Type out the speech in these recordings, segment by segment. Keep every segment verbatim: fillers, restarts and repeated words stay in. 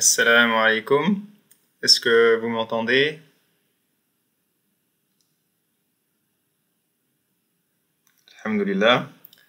Assalamu alaikum. Est-ce que vous m'entendez? Alhamdulillah.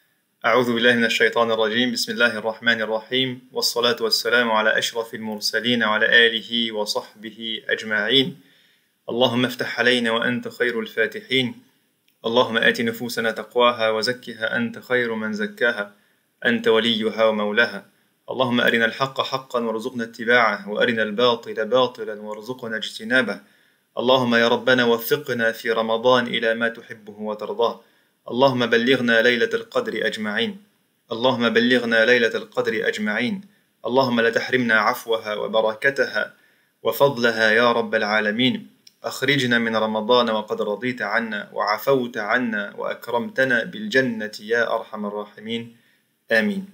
أعوذ بالله من الشيطان الرجيم. بسم الله الرحمن الرحيم. والصلاة والسلام على أشرف المرسلين وعلى آله وصحبه أجمعين. اللهم افتح علينا وأنت خير الفاتحين. اللهم آت نفوسنا تقواها وزكها أنت خير من زكاها أنت وليها ومولاها. اللهم أرنا الحق حقا وارزقنا اتباعه وأرنا الباطل باطلا وارزقنا اجتنابه. اللهم يا ربنا وفقنا في رمضان إلى ما تحبه وترضاه. اللهم بلغنا ليلة القدر أجمعين. اللهم بلغنا ليلة القدر أجمعين. اللهم لا تحرمنا عفوها وبركتها وفضلها يا رب العالمين. أخرجنا من رمضان وقد رضيت عنا وعفوت عنا وأكرمتنا بالجنة يا أرحم الراحمين. آمين.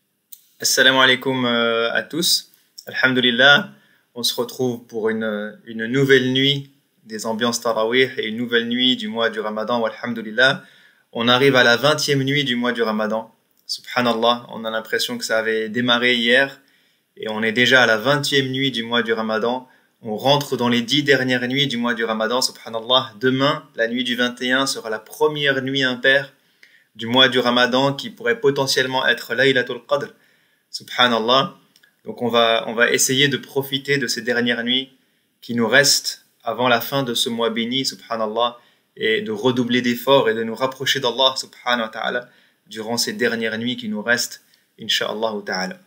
Assalamu alaikum à tous. Alhamdulillah, on se retrouve pour une, une nouvelle nuit des ambiances tarawih et une nouvelle nuit du mois du Ramadan. Alhamdulillah, on arrive à la vingtième nuit du mois du Ramadan. Subhanallah, on a l'impression que ça avait démarré hier et on est déjà à la vingtième nuit du mois du Ramadan. On rentre dans les dix dernières nuits du mois du Ramadan. Subhanallah, demain, la nuit du vingt et un sera la première nuit impaire du mois du Ramadan qui pourrait potentiellement être Laylatul Qadr. Subhanallah. Donc on va, on va essayer de profiter de ces dernières nuits qui nous restent avant la fin de ce mois béni, subhanallah, et de redoubler d'efforts et de nous rapprocher d'Allah, subhanahu wa ta'ala, durant ces dernières nuits qui nous restent, insha'Allah ta'ala.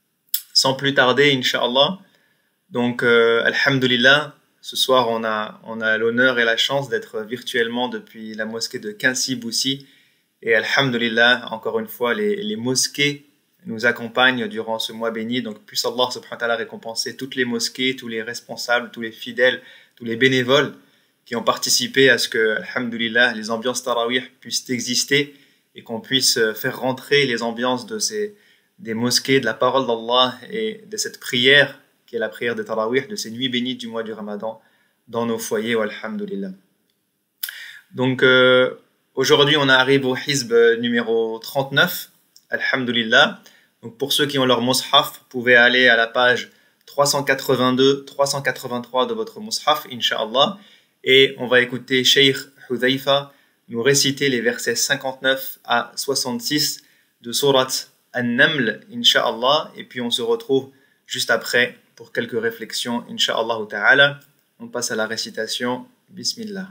Sans plus tarder, insha'Allah, donc euh, alhamdulillah, ce soir on a, on a l'honneur et la chance d'être virtuellement depuis la mosquée de Quincy-Boussy, et alhamdulillah, encore une fois, les, les mosquées nous accompagne durant ce mois béni. Donc puisse Allah subhanahu wa ta'ala récompenser toutes les mosquées, tous les responsables, tous les fidèles, tous les bénévoles qui ont participé à ce que, alhamdulillah, les ambiances tarawih puissent exister et qu'on puisse faire rentrer les ambiances de ces, des mosquées, de la parole d'Allah et de cette prière qui est la prière de tarawih, de ces nuits bénies du mois du Ramadan dans nos foyers, alhamdulillah. Donc euh, aujourd'hui on arrive au hizb numéro trente-neuf. Alhamdulillah. Donc pour ceux qui ont leur mushaf, vous pouvez aller à la page trois cent quatre-vingt-deux trois cent quatre-vingt-trois de votre mushaf, incha'Allah. Et on va écouter Cheikh Hudhaifa nous réciter les versets cinquante-neuf à soixante-six de Surat An-Naml, incha'Allah. Et puis on se retrouve juste après pour quelques réflexions, incha'Allah ta'ala. On passe à la récitation. Bismillah.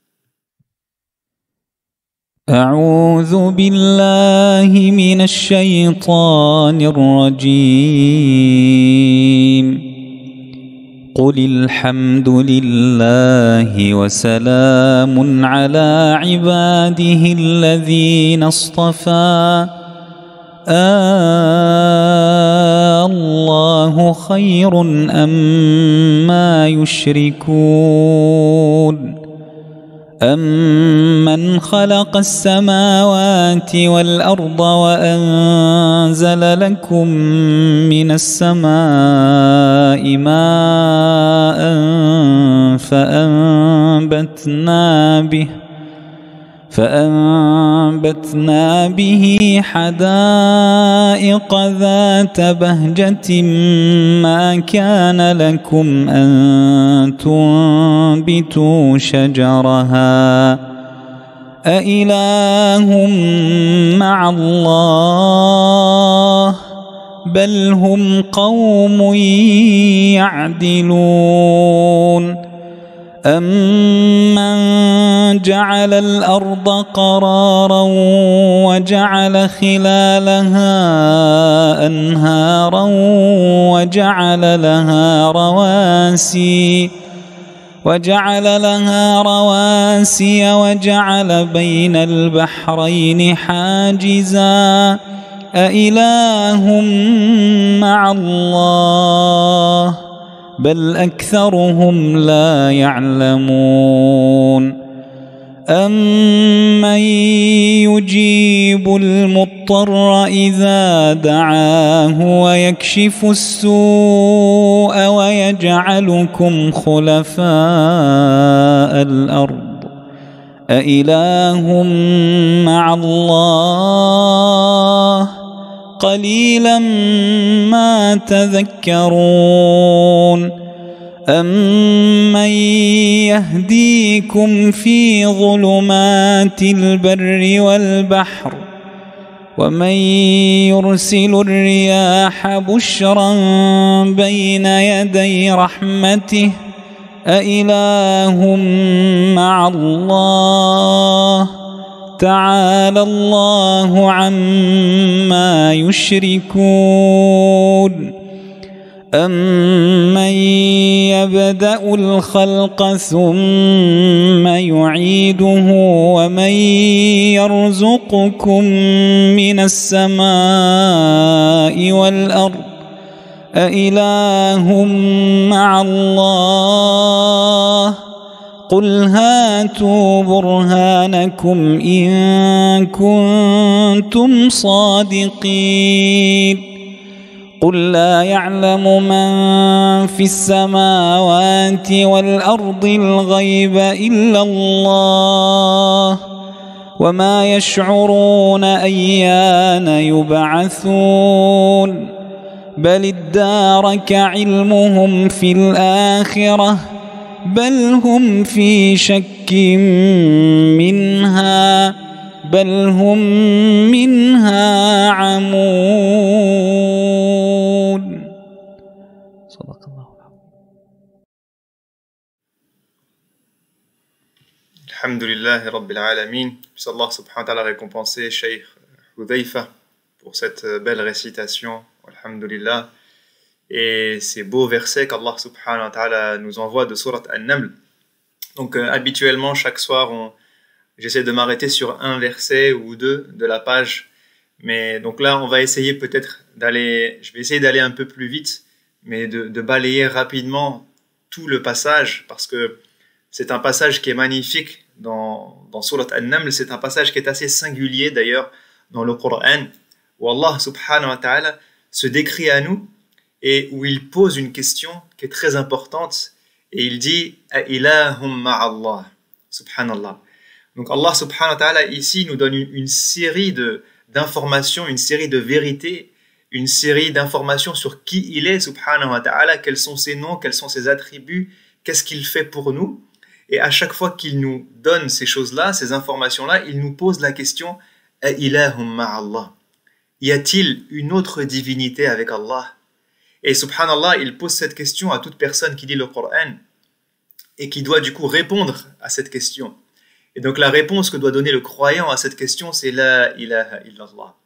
أعوذ بالله من الشيطان الرجيم قل الحمد لله وسلام على عباده الذين اصطفى الله خير أما يشركون أَمَّنْ خَلَقَ السَّمَاوَاتِ وَالْأَرْضَ وَأَنزَلَ لَكُم مِّنَ السَّمَاءِ مَاءً فَأَنبَتْنَا بِهِ فأنبتنا به حدائق ذات بهجة ما كان لكم أن تنبتوا شجرها أإله مع الله بل هم قوم يعدلون أَمَّنْ جَعَلَ الْأَرْضَ قَرَارًا وَجَعَلَ خِلَالَهَا أَنْهَارًا وَجَعَلَ لَهَا رَوَاسِيَ وَجَعَلَ لَهَا رَوَاسِيَ وَجَعَلَ بَيْنَ الْبَحْرَيْنِ حَاجِزًا أَإِلَٰهٌ مَّعَ اللَّهِ بل أكثرهم لا يعلمون أمن يجيب المضطر إذا دعاه ويكشف السوء ويجعلكم خلفاء الأرض أإله مع الله قليلا ما تذكرون أمن يهديكم في ظلمات البر والبحر ومن يرسل الرياح بشرا بين يدي رحمته أإله مع الله تعالى الله عما يشركون أمن يبدأ الخلق ثم يعيده ومن يرزقكم من السماء والأرض أإله مع الله قل هاتوا برهانكم إن كنتم صادقين قل لا يعلم من في السماوات والأرض الغيب إلا الله وما يشعرون أيان يبعثون بل ادارك علمهم في الآخرة بل هم في شك منها بل هم منها عمون صدق الله العظيم. Alhamdulillahi Rabbil Alamin. Puisse Allah subhanahu wa ta'ala récompenser Cheikh Hudhayfa pour cette belle récitation. Alhamdulillah. Et ces beaux versets qu'Allah subhanahu wa ta'ala nous envoie de Surat An-Naml. Donc euh, habituellement chaque soir on, j'essaie de m'arrêter sur un verset ou deux de la page, mais donc là on va essayer peut-être d'aller, je vais essayer d'aller un peu plus vite, mais de, de balayer rapidement tout le passage, parce que c'est un passage qui est magnifique dans, dans Surat An-Naml, c'est un passage qui est assez singulier d'ailleurs dans le Coran, où Allah subhanahu wa ta'ala se décrit à nous, et où il pose une question qui est très importante, et il dit « Ilahum ma'allah » subhanallah. Donc Allah subhanahu wa ta'ala ici nous donne une, une série de, d'informations, une série de vérités, une série d'informations sur qui il est subhanahu wa ta'ala, quels sont ses noms, quels sont ses attributs, qu'est-ce qu'il fait pour nous. Et à chaque fois qu'il nous donne ces choses-là, ces informations-là, il nous pose la question « Ilahum ma'allah » Y a-t-il une autre divinité avec Allah? Et subhanallah, il pose cette question à toute personne qui lit le Coran et qui doit du coup répondre à cette question. Et donc la réponse que doit donner le croyant à cette question, c'est La ilaha illallah.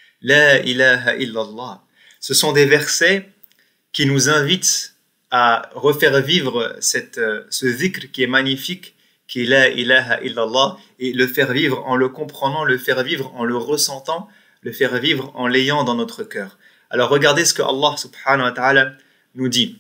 La ilaha illallah. Ce sont des versets qui nous invitent à refaire vivre cette, ce dhikr qui est magnifique, qui est La ilaha illallah, et le faire vivre en le comprenant, le faire vivre en le ressentant, le faire vivre en l'ayant dans notre cœur. Alors regardez ce que Allah subhanahu wa ta'ala nous dit.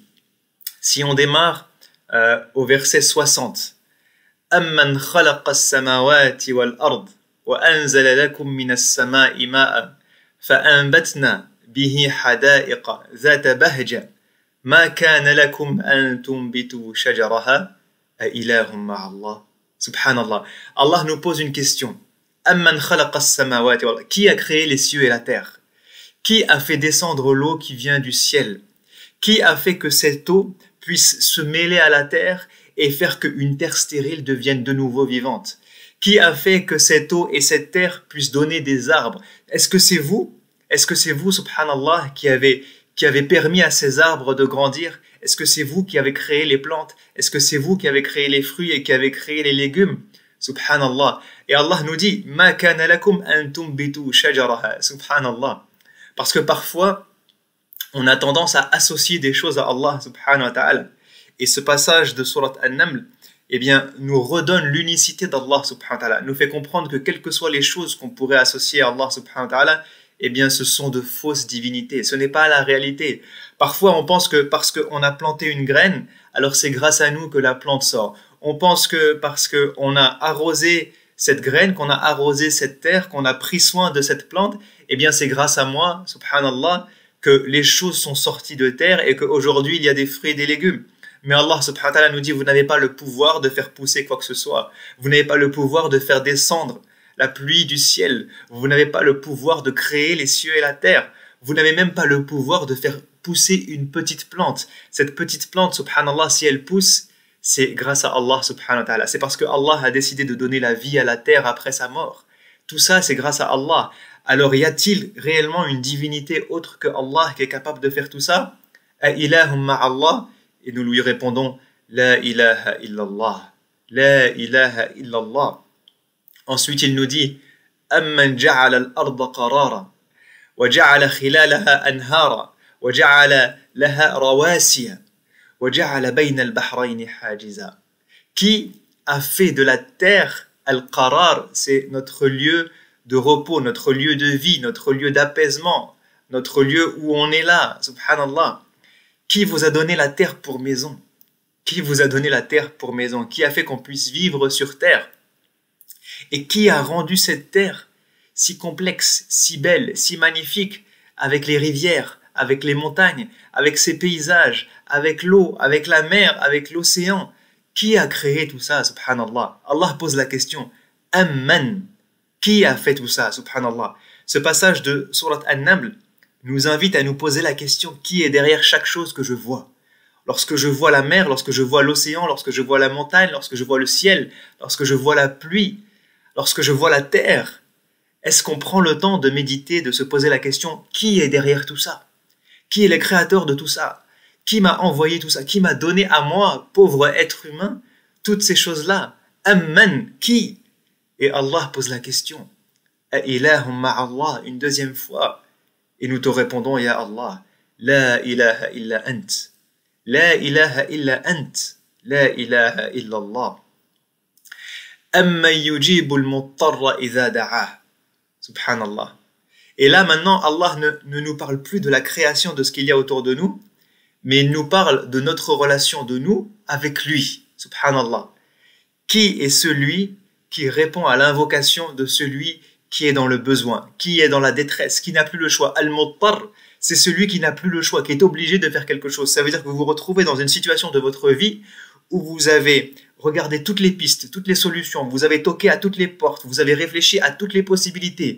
Si on démarre euh, au verset soixante. أَمَّنْ خَلَقَ السَّمَاوَاتِ وَالْأَرْضِ وَأَنزَلَ لَكُم مِّنَ السَّمَاءِ مَاءً فَأَنبَتْنَا بِهِ حَدَائِقَ ذَاتَ بَهْجَةٍ مَا كَانَ لَكُمْ أَن تُنبِتُوا شَجَرَهَا أَإِلَٰهٌ مَّعَ اللَّهِ. Subhanallah. Allah nous pose une question. أَمَّنْ خَلَقَ السَّمَاوَاتِ وَالْأَرْضِ. Qui a créé les cieux et la terre? Qui a fait descendre l'eau qui vient du ciel? Qui a fait que cette eau puisse se mêler à la terre et faire qu'une terre stérile devienne de nouveau vivante? Qui a fait que cette eau et cette terre puissent donner des arbres? Est-ce que c'est vous? Est-ce que c'est vous, subhanallah, qui avez, qui avez permis à ces arbres de grandir? Est-ce que c'est vous qui avez créé les plantes? Est-ce que c'est vous qui avez créé les fruits et qui avez créé les légumes? Subhanallah. Et Allah nous dit « Ma kana lakum an tumbitu shajaraha » Subhanallah. Parce que parfois, on a tendance à associer des choses à Allah subhanahu wa ta'ala. Et ce passage de Surat An-Naml, eh bien, nous redonne l'unicité d'Allah subhanahu wa ta'ala, nous fait comprendre que quelles que soient les choses qu'on pourrait associer à Allah subhanahu wa ta'ala, eh bien, ce sont de fausses divinités. Ce n'est pas la réalité. Parfois, on pense que parce qu'on a planté une graine, alors c'est grâce à nous que la plante sort. On pense que parce qu'on a arrosé cette graine, qu'on a arrosé cette terre, qu'on a pris soin de cette plante, eh bien, c'est grâce à moi, subhanallah, que les choses sont sorties de terre et qu'aujourd'hui, il y a des fruits et des légumes. Mais Allah subhanahu wa ta'ala nous dit, vous n'avez pas le pouvoir de faire pousser quoi que ce soit. Vous n'avez pas le pouvoir de faire descendre la pluie du ciel. Vous n'avez pas le pouvoir de créer les cieux et la terre. Vous n'avez même pas le pouvoir de faire pousser une petite plante. Cette petite plante, subhanallah, si elle pousse, c'est grâce à Allah subhanahu wa ta'ala. C'est parce que Allah a décidé de donner la vie à la terre après sa mort. Tout ça, c'est grâce à Allah. Alors, y a-t-il réellement une divinité autre que Allah qui est capable de faire tout ça? Ilahum ma'allah. Et nous lui répondons, La ilaha illallah. La ilaha illallah. Ensuite, il nous dit, Amman ja'ala al-arda qarara, wa ja'ala khilalaha anhara, wa ja'ala laha rawasiya, wa ja'ala bayna al-bahrayni hajiza. Qui a fait de la terre al-qarar, c'est notre lieu de repos, notre lieu de vie, notre lieu d'apaisement, notre lieu où on est là, subhanallah. Qui vous a donné la terre pour maison? Qui vous a donné la terre pour maison? Qui a fait qu'on puisse vivre sur terre? Et qui a rendu cette terre si complexe, si belle, si magnifique, avec les rivières, avec les montagnes, avec ses paysages, avec l'eau, avec la mer, avec l'océan? Qui a créé tout ça, subhanallah? Allah pose la question, Amman, qui a fait tout ça, subhanallah? Ce passage de Surat An-Naml nous invite à nous poser la question, qui est derrière chaque chose que je vois? Lorsque je vois la mer, lorsque je vois l'océan, lorsque je vois la montagne, lorsque je vois le ciel, lorsque je vois la pluie, lorsque je vois la terre, est-ce qu'on prend le temps de méditer, de se poser la question, qui est derrière tout ça? Qui est le créateur de tout ça? Qui m'a envoyé tout ça? Qui m'a donné à moi, pauvre être humain, toutes ces choses-là? Amman, qui? Et Allah pose la question, Ilahum ma'allah, une deuxième fois. Et nous te répondons, Ya Allah, La ilaha illa ant. La ilaha illa ant. La ilaha illa Allah. Amma yujibu al-muttarra idha da'ah. Subhanallah. Et là maintenant, Allah ne, ne nous parle plus de la création de ce qu'il y a autour de nous, mais il nous parle de notre relation de nous avec lui. Subhanallah. Qui est celui qui répond à l'invocation de celui qui est dans le besoin, qui est dans la détresse, qui n'a plus le choix? Al-Muttar, c'est celui qui n'a plus le choix, qui est obligé de faire quelque chose. Ça veut dire que vous vous retrouvez dans une situation de votre vie où vous avez regardé toutes les pistes, toutes les solutions, vous avez toqué à toutes les portes, vous avez réfléchi à toutes les possibilités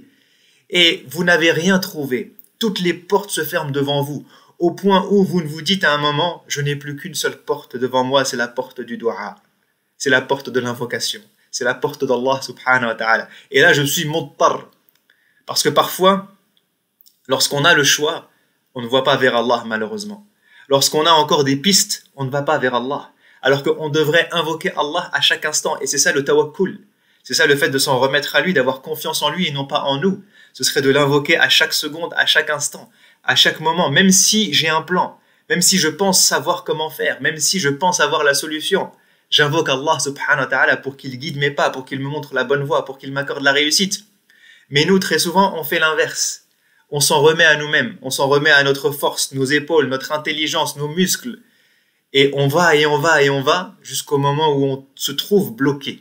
et vous n'avez rien trouvé. Toutes les portes se ferment devant vous, au point où vous ne vous dites à un moment, je n'ai plus qu'une seule porte devant moi, c'est la porte du dua, c'est la porte de l'invocation. C'est la porte d'Allah subhanahu wa ta'ala. Et là, je suis muttar. Parce que parfois, lorsqu'on a le choix, on ne voit pas vers Allah, malheureusement. Lorsqu'on a encore des pistes, on ne va pas vers Allah. Alors qu'on devrait invoquer Allah à chaque instant. Et c'est ça le tawakkul. C'est ça le fait de s'en remettre à lui, d'avoir confiance en lui et non pas en nous. Ce serait de l'invoquer à chaque seconde, à chaque instant, à chaque moment. Même si j'ai un plan, même si je pense savoir comment faire, même si je pense avoir la solution, j'invoque Allah subhanahu wa ta'ala pour qu'il guide mes pas, pour qu'il me montre la bonne voie, pour qu'il m'accorde la réussite. Mais nous, très souvent, on fait l'inverse. On s'en remet à nous-mêmes, on s'en remet à notre force, nos épaules, notre intelligence, nos muscles. Et on va et on va et on va jusqu'au moment où on se trouve bloqué.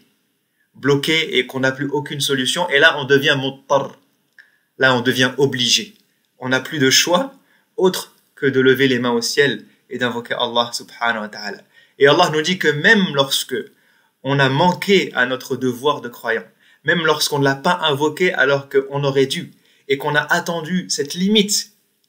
Bloqué et qu'on n'a plus aucune solution. Et là, on devient muttar. Là, on devient obligé. On n'a plus de choix autre que de lever les mains au ciel et d'invoquer Allah subhanahu wa ta'ala. Et Allah nous dit que même lorsque on a manqué à notre devoir de croyant, même lorsqu'on ne l'a pas invoqué alors qu'on aurait dû, et qu'on a attendu cette limite,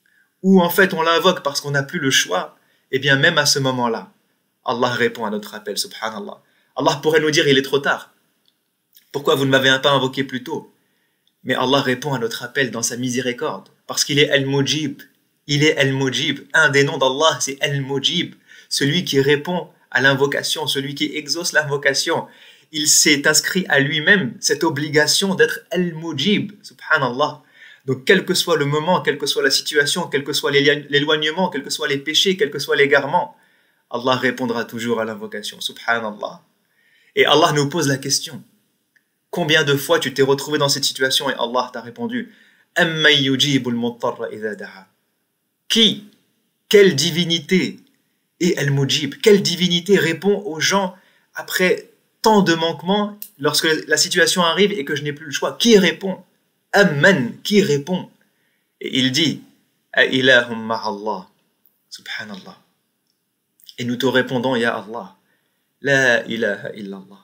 où en fait on l'invoque parce qu'on n'a plus le choix, et bien même à ce moment-là, Allah répond à notre appel, subhanallah. Allah pourrait nous dire, il est trop tard. Pourquoi vous ne m'avez pas invoqué plus tôt? Mais Allah répond à notre appel dans sa miséricorde, parce qu'il est Al-Mujib. Il est Al-Mujib. Un des noms d'Allah, c'est Al-Mujib, celui qui répond à l'invocation, celui qui exauce l'invocation. Il s'est inscrit à lui-même cette obligation d'être Al-Mujib, subhanallah. Donc quel que soit le moment, quelle que soit la situation, quel que soit l'éloignement, quels que soient les péchés, quels que soient l'égarement, Allah répondra toujours à l'invocation, subhanallah. Et Allah nous pose la question, combien de fois tu t'es retrouvé dans cette situation et Allah t'a répondu, Amma yujibul muttarra idha da'a. Qui, quelle divinité est Al-Mujib? Quelle divinité répond aux gens après tant de manquements lorsque la situation arrive et que je n'ai plus le choix? Qui répond? Amman, qui répond? Et il dit, Ilahum ma'allah, subhanallah. Et nous te répondons, Ya Allah, La ilaha illallah,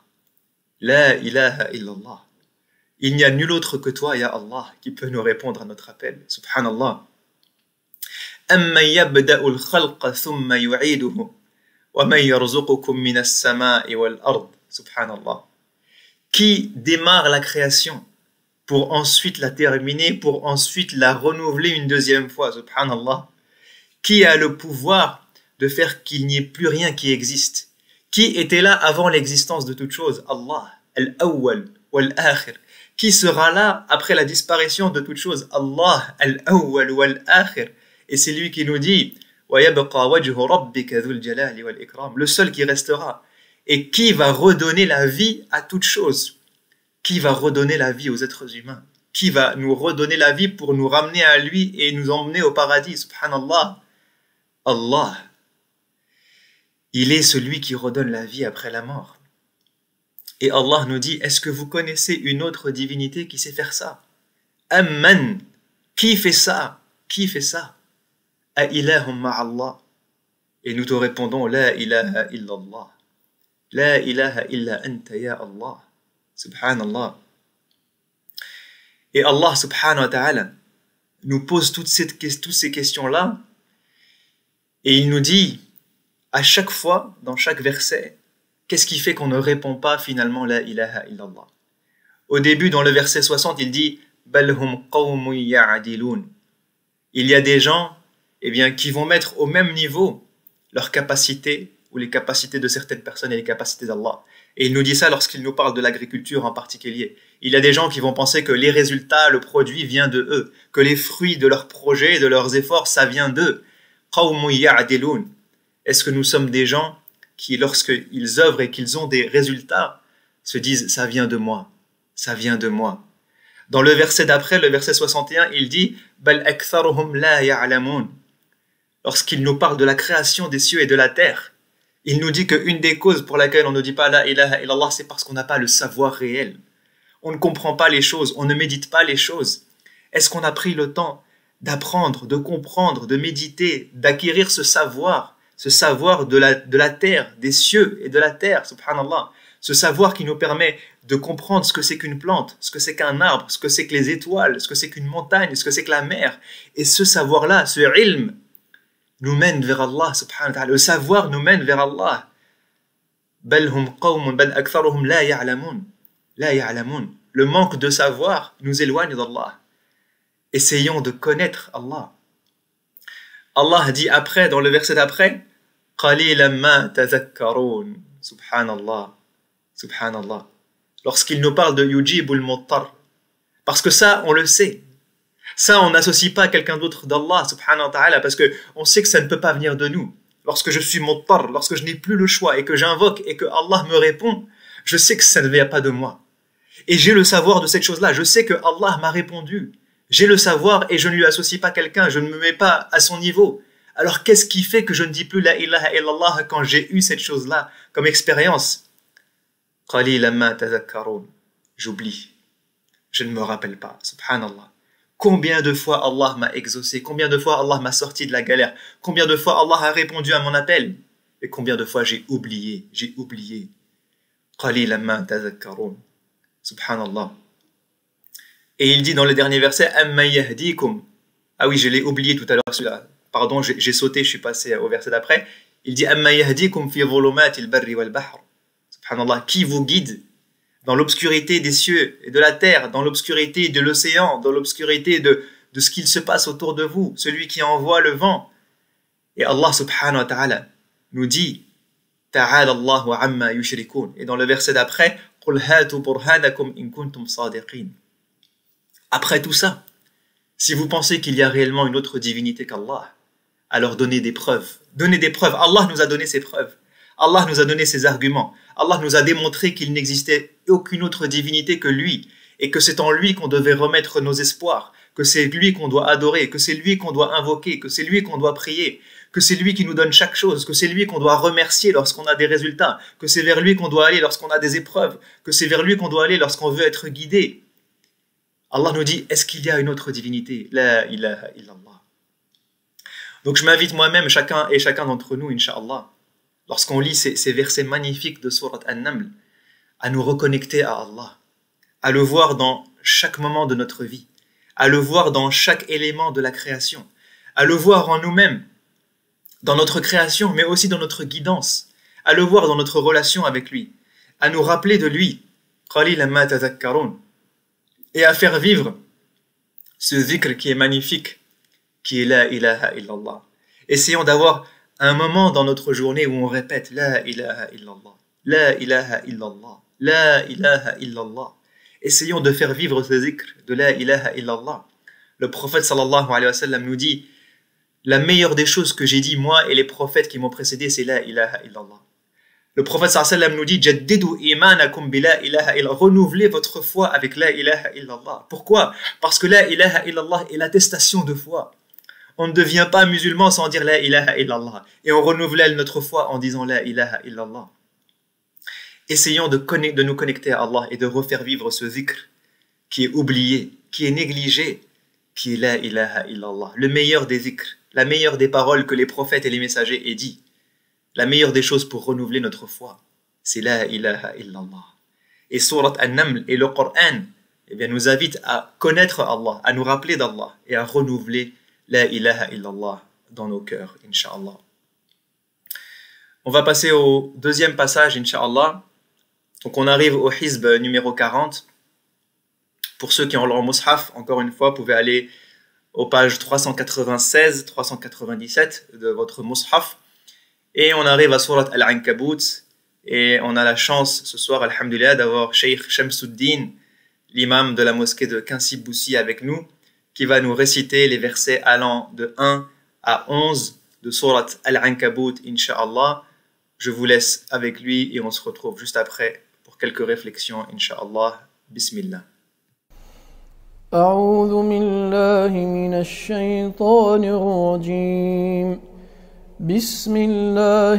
La ilaha illallah. Il n'y a nul autre que toi, Ya Allah, qui peut nous répondre à notre appel, subhanallah. أَمَّنْ يَبْدَأُ الْخَلْقَ ثُمَّ يُعِيدُهُ وَمَنْ يَرْزُقُكُم مِّنَ السَّمَاءِ وَالْأَرْضِ. Subhanallah. Qui démarre la création pour ensuite la terminer, pour ensuite la renouveler une deuxième fois. Subhanallah. Qui a le pouvoir de faire qu'il n'y ait plus rien qui existe? Qui était là avant l'existence de toute chose? Allah, al-awwal wal-akhir. Qui sera là après la disparition de toute chose? Allah, al-awwal wal-akhir. Et c'est lui qui nous dit وَيَبْقَى وَجْهُ رَبِّكَ ذُو الْجَلَالِ وَالْإِكْرَامِ. Le seul qui restera. Et qui va redonner la vie à toute chose? Qui va redonner la vie aux êtres humains? Qui va nous redonner la vie pour nous ramener à lui et nous emmener au paradis? Subhanallah. Allah. Il est celui qui redonne la vie après la mort. Et Allah nous dit, est-ce que vous connaissez une autre divinité qui sait faire ça? Amman. Qui fait ça? Qui fait ça? A ilahum ma'allah. Et nous te répondons, la ilaha illallah. La ilaha illa anta ya Allah. Subhanallah. Et Allah subhanahu wa ta'ala nous pose toutes ces, toutes ces questions-là et il nous dit à chaque fois, dans chaque verset, qu'est-ce qui fait qu'on ne répond pas finalement la ilaha illallah? Au début, dans le verset soixante, il dit Bal hum qawmun ya'dilun. Il y a des gens eh bien, qui vont mettre au même niveau leurs capacités ou les capacités de certaines personnes et les capacités d'Allah. Et il nous dit ça lorsqu'il nous parle de l'agriculture en particulier. Il y a des gens qui vont penser que les résultats, le produit vient de eux, que les fruits de leurs projets, de leurs efforts, ça vient d'eux. Qawmun ya'dilun. Est-ce que nous sommes des gens qui, lorsqu'ils œuvrent et qu'ils ont des résultats, se disent « ça vient de moi, ça vient de moi ». Dans le verset d'après, le verset soixante et un, il dit « Bal aktharuhum la ya'lamun ». Lorsqu'il nous parle de la création des cieux et de la terre, il nous dit qu'une des causes pour laquelle on ne dit pas « la ilaha illallah », c'est parce qu'on n'a pas le savoir réel. On ne comprend pas les choses, on ne médite pas les choses. Est-ce qu'on a pris le temps d'apprendre, de comprendre, de méditer, d'acquérir ce savoir, ce savoir de la, de la terre, des cieux et de la terre, subhanallah, ce savoir qui nous permet de comprendre ce que c'est qu'une plante, ce que c'est qu'un arbre, ce que c'est que les étoiles, ce que c'est qu'une montagne, ce que c'est que la mer. Et ce savoir-là, ce ilm, nous mène vers Allah, subhanahu wa ta'ala. Le savoir nous mène vers Allah. Bal hum qawmun bal aktharuhum la ya'lamun. La ya'lamun. Le manque de savoir nous éloigne d'Allah. Essayons de connaître Allah. Allah dit après, dans le verset d'après, قَلِيلًا مَا تَذَكَّرُونَ. Subhanallah. Subhanallah. Lorsqu'il nous parle de yujibul muttar. Parce que ça, on le sait. Ça, on n'associe pas à quelqu'un d'autre d'Allah, subhanahu wa ta'ala, parce qu'on sait que ça ne peut pas venir de nous. Lorsque je suis muttar, lorsque je n'ai plus le choix et que j'invoque et que Allah me répond, je sais que ça ne vient pas de moi. Et j'ai le savoir de cette chose-là. Je sais que Allah m'a répondu. J'ai le savoir et je ne lui associe pas quelqu'un, je ne me mets pas à son niveau. Alors qu'est-ce qui fait que je ne dis plus la ilaha illallah quand j'ai eu cette chose-là comme expérience? J'oublie. Je ne me rappelle pas. Subhanallah. Combien de fois Allah m'a exaucé? Combien de fois Allah m'a sorti de la galère? Combien de fois Allah a répondu à mon appel? Et combien de fois j'ai oublié? J'ai oublié. Subhanallah. Et il dit dans le dernier verset, Amma yahdikum. Ah oui, je l'ai oublié tout à l'heure celui-là. Pardon, j'ai sauté, je suis passé au verset d'après. Il dit Amma yahdikum fi dhulumatil barri wal bahr. Subhanallah, qui vous guide dans l'obscurité des cieux et de la terre, dans l'obscurité de l'océan, dans l'obscurité de, de ce qu'il se passe autour de vous, celui qui envoie le vent. Et Allah subhanahu wa ta'ala nous dit Ta'ala Allahu amma yushrikun. Et dans le verset d'après, Qul hatu burhanakum in kuntum sadiqin. Après tout ça, si vous pensez qu'il y a réellement une autre divinité qu'Allah, alors donnez des preuves. Donnez des preuves. Allah nous a donné ses preuves. Allah nous a donné ses arguments. Allah nous a démontré qu'il n'existait aucune autre divinité que lui et que c'est en lui qu'on devait remettre nos espoirs, que c'est lui qu'on doit adorer, que c'est lui qu'on doit invoquer, que c'est lui qu'on doit prier, que c'est lui qui nous donne chaque chose, que c'est lui qu'on doit remercier lorsqu'on a des résultats, que c'est vers lui qu'on doit aller lorsqu'on a des épreuves, que c'est vers lui qu'on doit aller lorsqu'on veut être guidé. Allah nous dit, est-ce qu'il y a une autre divinité? La ilaha illallah. Donc je m'invite moi-même, chacun et chacun d'entre nous, Inch'Allah, lorsqu'on lit ces, ces versets magnifiques de Surat An-Naml, à nous reconnecter à Allah, à le voir dans chaque moment de notre vie, à le voir dans chaque élément de la création, à le voir en nous-mêmes, dans notre création, mais aussi dans notre guidance, à le voir dans notre relation avec lui, à nous rappeler de lui, et à faire vivre ce zikr qui est magnifique, qui est la ilaha illallah. Essayons d'avoir un moment dans notre journée où on répète la ilaha illallah, la ilaha illallah, la ilaha illallah. Essayons de faire vivre ce zikr de la ilaha illallah. Le prophète sallallahu alayhi wa sallam nous dit: la meilleure des choses que j'ai dit moi et les prophètes qui m'ont précédé, c'est la ilaha illallah. Le prophète sallallahu alayhi wa sallam nous dit: jaddidu imanakum bi la ilaha illallah. Renouvelez votre foi avec la ilaha illallah. Pourquoi? Parce que la ilaha illallah est l'attestation de foi. On ne devient pas musulman sans dire la ilaha illallah. Et on renouvelle notre foi en disant la ilaha illallah. Essayons de, de nous connecter à Allah et de refaire vivre ce zikr qui est oublié, qui est négligé, qui est la ilaha illallah. Le meilleur des zikrs, la meilleure des paroles que les prophètes et les messagers aient dit. La meilleure des choses pour renouveler notre foi, c'est la ilaha illallah. Et Surat An-Naml et le Coran eh bien, nous invitent à connaître Allah, à nous rappeler d'Allah et à renouveler la ilaha illallah dans nos cœurs, Inch'Allah. On va passer au deuxième passage, Inch'Allah. Donc on arrive au hizb numéro quarante. Pour ceux qui ont leur mushaf, encore une fois, vous pouvez aller aux pages trois cent quatre-vingt-seize, trois cent quatre-vingt-dix-sept de votre mushaf. Et on arrive à Surat Al-Ankabut. Et on a la chance ce soir, alhamdulillah, d'avoir Cheikh Shamsuddin, l'imam de la mosquée de Quincy-Boussy avec nous, qui va nous réciter les versets allant de un à onze de Surat Al-Ankabut, Inch'Allah. Je vous laisse avec lui et on se retrouve juste après pour quelques réflexions, Inch'Allah. Bismillah. أعوذ بالله من الشيطان الرجيم بسم الله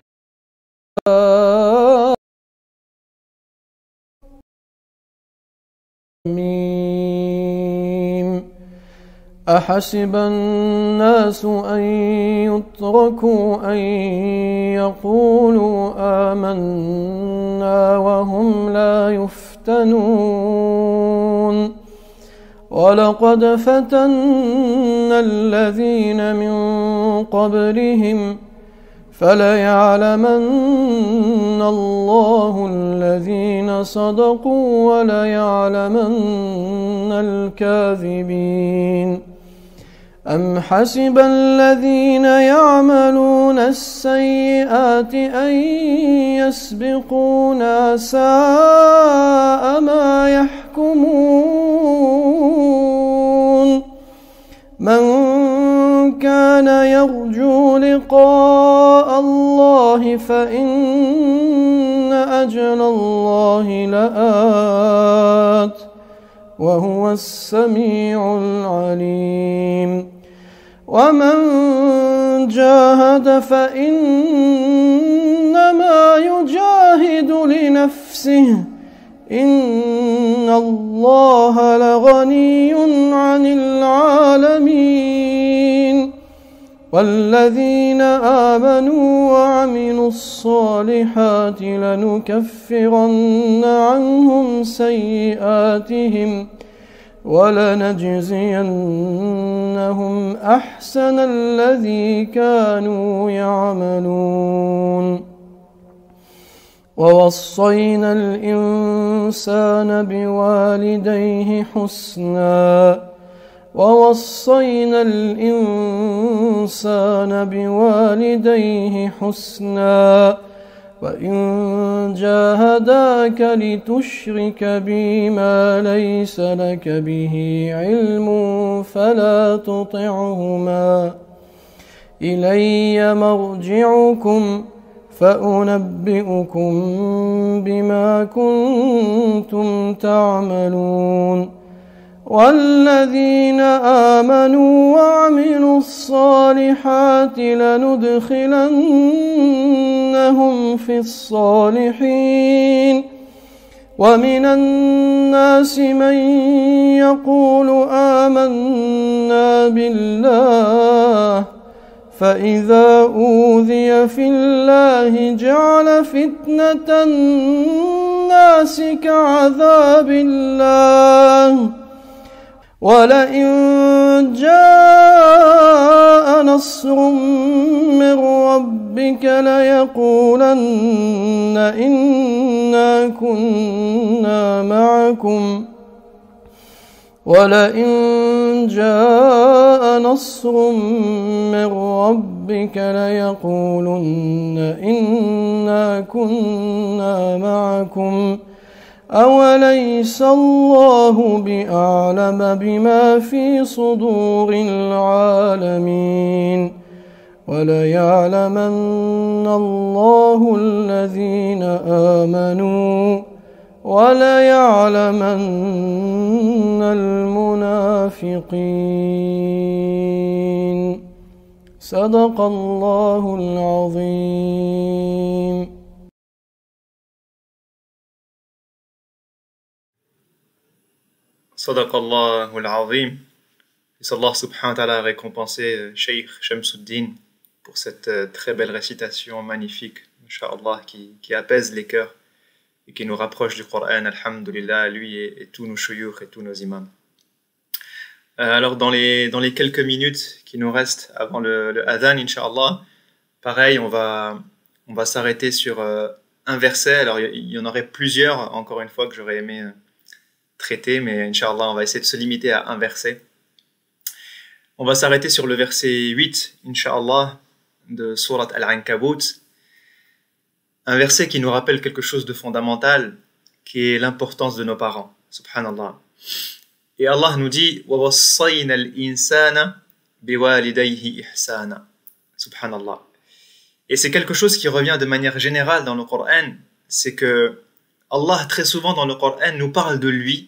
الرحيم أحسب الناس أن يتركوا أن يقولوا آمنا وهم لا يفتنون ولقد فتنا الذين من قبلهم فليعلمن الله الذين صدقوا وليعلمن الكاذبين أم حسب الذين يعملون السيئات أن يسبقونا ساء ما يحكمون من كان يرجو لقاء الله فإن أجل الله لآت وهو السميع العليم ومن جاهد فإنما يجاهد لنفسه إن الله لغني عن العالمين والذين آمنوا وعملوا الصالحات لنكفرن عنهم سيئاتهم ولنجزينهم أحسن الذي كانوا يعملون ووصينا الإنسان بوالديه حسنا ووصينا الإنسان بوالديه حسنا وإن جاهداك لتشرك بي ما ليس لك به علم فلا تطعهما إلي مرجعكم فأنبئكم بما كنتم تعملون والذين آمنوا وعملوا الصالحات لندخلنهم في الصالحين ومن الناس من يقول آمنا بالله فإذا أوذي في الله جعل فتنة الناس كعذاب الله ولئن جاء نصر من ربك ليقولن إنا كنا معكم ولئن جاء نصر من ربك ليقولن إنا كنا معكم أوليس الله بأعلم بما في صدور العالمين وليعلمن الله الذين آمنوا وليعلمن المنافقين صدق الله العظيم. صدق الله العظيم. Puisse Allah subhanahu wa ta'ala récompenser Cheikh Shamsuddin pour cette très belle récitation magnifique, Inch'Allah, qui, qui apaise les cœurs et qui nous rapproche du Coran, alhamdulillah, lui et, et tous nos shuyukh et tous nos imams. Euh, alors dans les, dans les quelques minutes qui nous restent avant le, le adhan, Inch'Allah, pareil, on va, on va s'arrêter sur euh, un verset. Alors il y en aurait plusieurs, encore une fois, que j'aurais aimé euh, traiter, mais Inch'Allah, on va essayer de se limiter à un verset. On va s'arrêter sur le verset huit, Inch'Allah, de Surat Al-Ankabut. Un verset qui nous rappelle quelque chose de fondamental, qui est l'importance de nos parents. Subhanallah. Et Allah nous dit وَوَصَّيْنَا الْإِنسَانَ بِوَالِدَيْهِ إِحْسَانًا. Subhanallah. Et c'est quelque chose qui revient de manière générale dans le Coran. C'est que Allah, très souvent dans le Coran, nous parle de lui.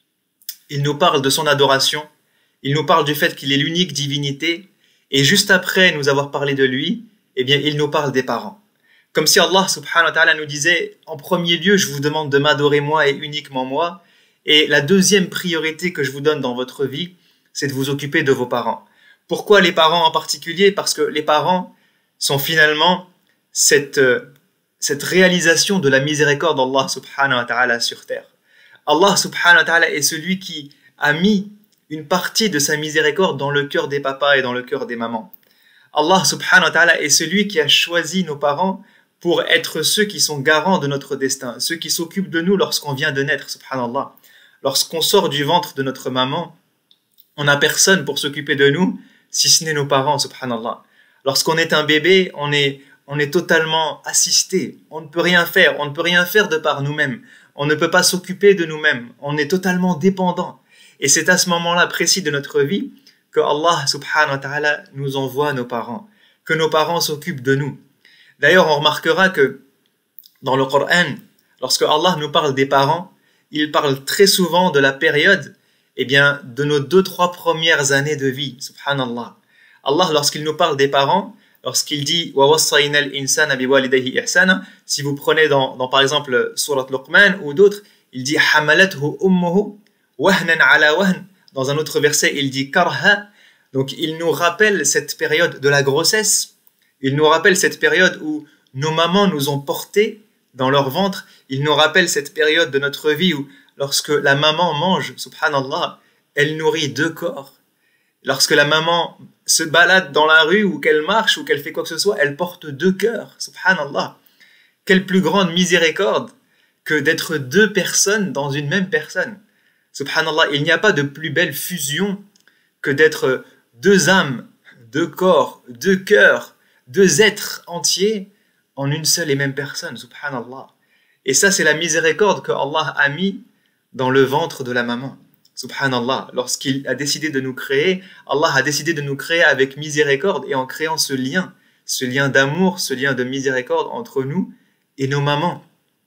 Il nous parle de son adoration. Il nous parle du fait qu'il est l'unique divinité. Et juste après nous avoir parlé de lui, eh bien, il nous parle des parents. Comme si Allah subhanahu wa ta'ala nous disait, en premier lieu, je vous demande de m'adorer moi et uniquement moi. Et la deuxième priorité que je vous donne dans votre vie, c'est de vous occuper de vos parents. Pourquoi les parents en particulier? Parce que les parents sont finalement cette, cette réalisation de la miséricorde d'Allah subhanahu wa ta'ala sur terre. Allah subhanahu wa ta'ala est celui qui a mis une partie de sa miséricorde dans le cœur des papas et dans le cœur des mamans. Allah subhanahu wa ta'ala est celui qui a choisi nos parents pour être ceux qui sont garants de notre destin, ceux qui s'occupent de nous lorsqu'on vient de naître, subhanallah. Lorsqu'on sort du ventre de notre maman, on n'a personne pour s'occuper de nous, si ce n'est nos parents, subhanallah. Lorsqu'on est un bébé, on est, on est totalement assisté, on ne peut rien faire, on ne peut rien faire de par nous-mêmes, on ne peut pas s'occuper de nous-mêmes, on est totalement dépendant. Et c'est à ce moment-là précis de notre vie que Allah subhanahu wa ta'ala nous envoie nos parents, que nos parents s'occupent de nous. D'ailleurs, on remarquera que dans le Coran, lorsque Allah nous parle des parents, il parle très souvent de la période, eh bien, de nos deux, trois premières années de vie, subhanallah. Allah, lorsqu'il nous parle des parents, lorsqu'il dit « Wa wassayna al-insana biwalidayhi ihsana », si vous prenez dans, dans par exemple Surat Luqman ou d'autres, il dit « Hamalathu ummuhu wahnan ala wahn ». Dans un autre verset, il dit « Karha ». Donc, il nous rappelle cette période de la grossesse. Il nous rappelle cette période où nos mamans nous ont portés dans leur ventre. Il nous rappelle cette période de notre vie où, lorsque la maman mange, subhanallah, elle nourrit deux corps. Lorsque la maman se balade dans la rue ou qu'elle marche ou qu'elle fait quoi que ce soit, elle porte deux cœurs, subhanallah. Quelle plus grande miséricorde que d'être deux personnes dans une même personne. Subhanallah, il n'y a pas de plus belle fusion que d'être deux âmes, deux corps, deux cœurs, deux êtres entiers en une seule et même personne, subhanallah. Et ça, c'est la miséricorde que Allah a mis dans le ventre de la maman, subhanallah. Lorsqu'il a décidé de nous créer, Allah a décidé de nous créer avec miséricorde et en créant ce lien, ce lien d'amour, ce lien de miséricorde entre nous et nos mamans.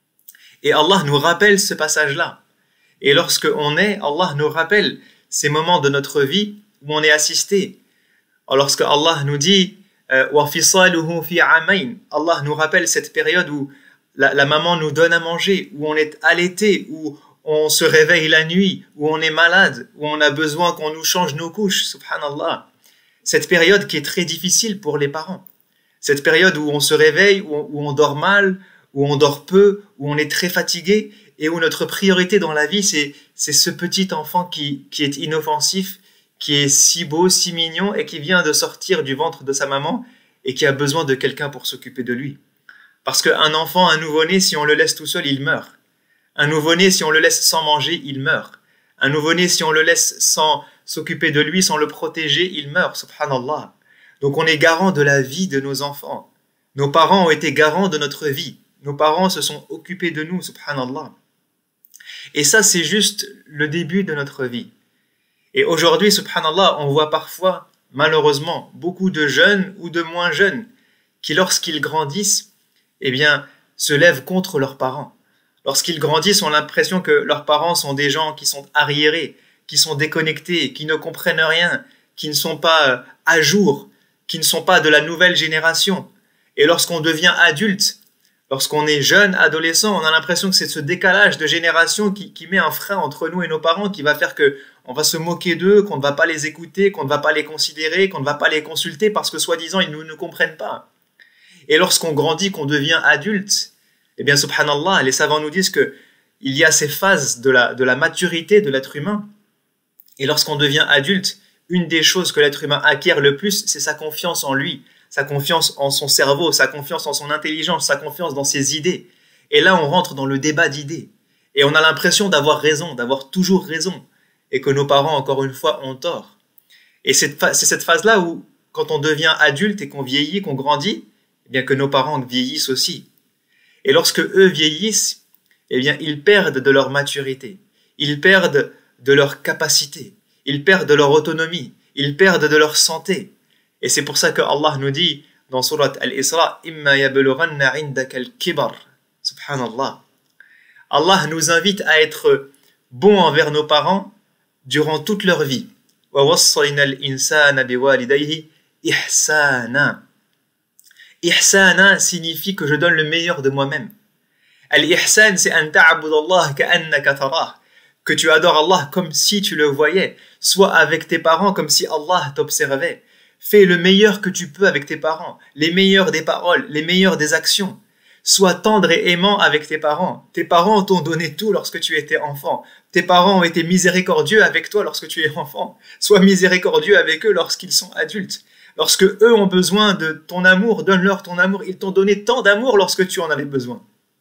Et Allah nous rappelle ce passage-là. Et lorsque on est, Allah nous rappelle ces moments de notre vie où on est assisté. Lorsque Allah nous dit Euh, Allah nous rappelle cette période où la, la maman nous donne à manger, où on est allaité, où on se réveille la nuit, où on est malade, où on a besoin qu'on nous change nos couches, subhanallah. Cette période qui est très difficile pour les parents. Cette période où on se réveille, où on, où on dort mal, où on dort peu, où on est très fatigué, et où notre priorité dans la vie, c'est c'est ce petit enfant qui, qui est inoffensif, qui est si beau, si mignon, et qui vient de sortir du ventre de sa maman, et qui a besoin de quelqu'un pour s'occuper de lui. Parce qu'un enfant, un nouveau-né, si on le laisse tout seul, il meurt. Un nouveau-né, si on le laisse sans manger, il meurt. Un nouveau-né, si on le laisse sans s'occuper de lui, sans le protéger, il meurt, subhanallah. Donc on est garant de la vie de nos enfants. Nos parents ont été garants de notre vie. Nos parents se sont occupés de nous, subhanallah. Et ça, c'est juste le début de notre vie. Et aujourd'hui, subhanallah, on voit parfois, malheureusement, beaucoup de jeunes ou de moins jeunes qui, lorsqu'ils grandissent, eh bien, se lèvent contre leurs parents. Lorsqu'ils grandissent, on a l'impression que leurs parents sont des gens qui sont arriérés, qui sont déconnectés, qui ne comprennent rien, qui ne sont pas à jour, qui ne sont pas de la nouvelle génération. Et lorsqu'on devient adulte, lorsqu'on est jeune, adolescent, on a l'impression que c'est ce décalage de génération qui, qui met un frein entre nous et nos parents, qui va faire que on va se moquer d'eux, qu'on ne va pas les écouter, qu'on ne va pas les considérer, qu'on ne va pas les consulter parce que soi-disant ils ne nous comprennent pas. Et lorsqu'on grandit, qu'on devient adulte, eh bien subhanallah, les savants nous disent que il y a ces phases de la, de la maturité de l'être humain. Et lorsqu'on devient adulte, une des choses que l'être humain acquiert le plus, c'est sa confiance en lui, sa confiance en son cerveau, sa confiance en son intelligence, sa confiance dans ses idées. Et là, on rentre dans le débat d'idées. Et on a l'impression d'avoir raison, d'avoir toujours raison. Et que nos parents, encore une fois, ont tort. Et c'est cette phase-là où, quand on devient adulte et qu'on vieillit, qu'on grandit, eh bien que nos parents vieillissent aussi. Et lorsque eux vieillissent, eh bien ils perdent de leur maturité, ils perdent de leur capacité, ils perdent de leur autonomie, ils perdent de leur santé. Et c'est pour ça que Allah nous dit dans Surat Al-Isra, Imma yablughanna indaka al-kibar. Subhanallah. Allah nous invite à être bons envers nos parents durant toute leur vie. Wa wassayna al-insana biwalidayhi ihsana. Ihsana signifie que je donne le meilleur de moi-même. Al-ihsan, c'est an ta'budallah ka'annaka tarah, que tu adores Allah comme si tu le voyais, soit avec tes parents comme si Allah t'observait. Fais le meilleur que tu peux avec tes parents, les meilleurs des paroles, les meilleures des actions. Sois tendre et aimant avec tes parents. Tes parents t'ont donné tout lorsque tu étais enfant. Tes parents ont été miséricordieux avec toi lorsque tu es enfant. Sois miséricordieux avec eux lorsqu'ils sont adultes. Lorsque eux ont besoin de ton amour, donne-leur ton amour. Ils t'ont donné tant d'amour lorsque tu en avais besoin.